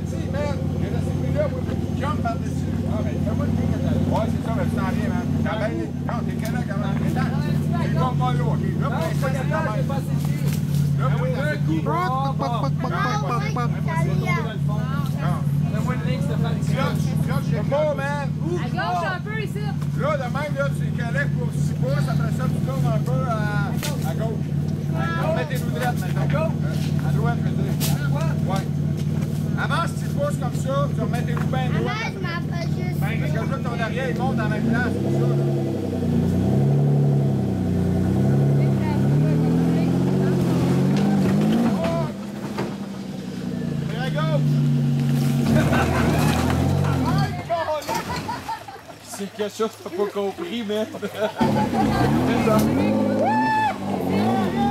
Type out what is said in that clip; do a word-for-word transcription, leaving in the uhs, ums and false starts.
parti, man. J'ai resté pris là, moi, tu jump par-dessus. Ah, ben, fais-moi le truc que t'as. Ouais, c'est ça, mais tu t'en viens, man. T'as bien. Non, t'es correct quand même. C'est comme pas là, ok. Là, pour l'instant, c'est quand même. Là, pour l'instant, Fais-moi une ligne, Stéphane. c'est pas, man. À gauche un peu ici. Là, de même, là, tu es correct pour six pouces. Après ça, tu tournes un peu à, à gauche. On met tes roues droites maintenant. À gauche? À droite, je veux dire. À droite? Ouais. Avance six pouces comme ça, tu remets tes roues bien droites. Ben, parce que je veux que ton arrière, il monte dans la même place, c'est ça, là. C'est quelque chose que t'as pas compris, mais... C'est ça.